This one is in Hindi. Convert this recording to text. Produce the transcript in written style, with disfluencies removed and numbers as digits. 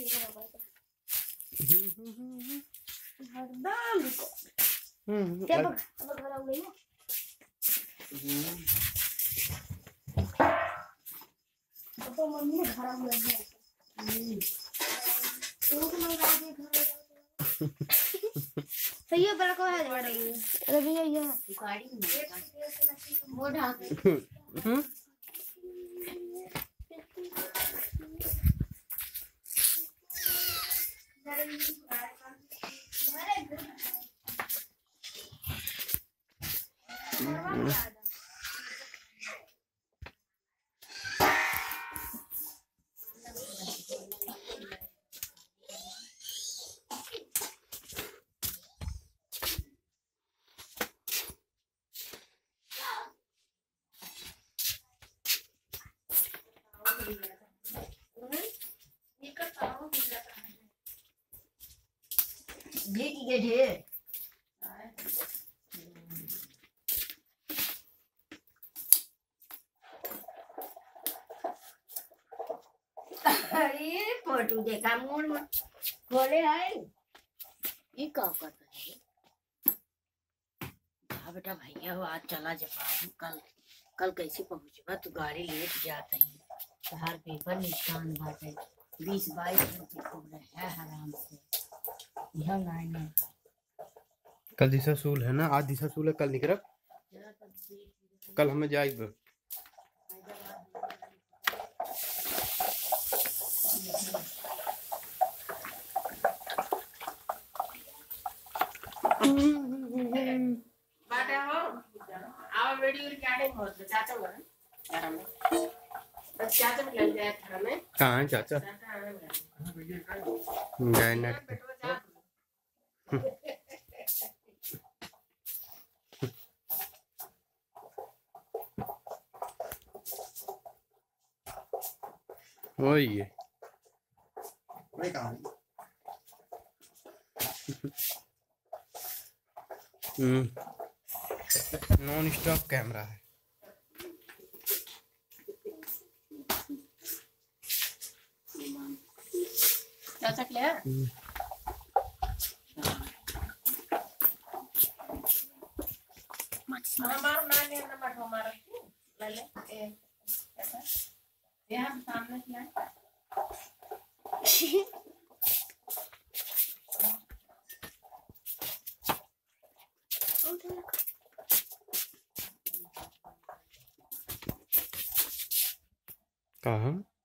तो मम्मी ने खराब कर दिया। सही है बड़ा को है बड़ा ये। अरे भैया ये गाड़ी में वो ढाक ये ढेर ये फोटो देखा मोड़ में खोले है ये क्या करता है बेटा भैया हो आज चला जब कल कैसे पहुंचेगा तू गाड़ी लेट जाता है बाहर पेपर निशान बात है 20-22 घंटे घूम रहे हैं आराम से यह नहीं कल दिशा सूल है ना आज दिशा सूल है कल निकल कल हमें जाएगा कहाँ है चाचा गए नेट पे वही है नॉन स्टॉप कैमरा है चाचा क्या हमारा नाम है नंबर हमारा ले ले ऐसा यहाँ सामने क्या कहाँ